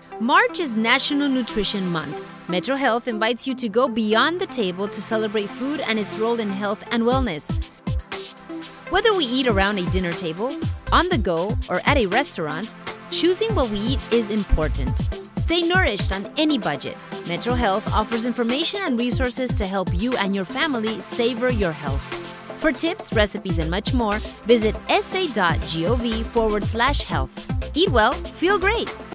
March is National Nutrition Month. Metro Health invites you to go beyond the table to celebrate food and its role in health and wellness. Whether we eat around a dinner table, on the go, or at a restaurant, choosing what we eat is important. Stay nourished on any budget. Metro Health offers information and resources to help you and your family savor your health. For tips, recipes, and much more, visit sa.gov/health. Eat well, feel great.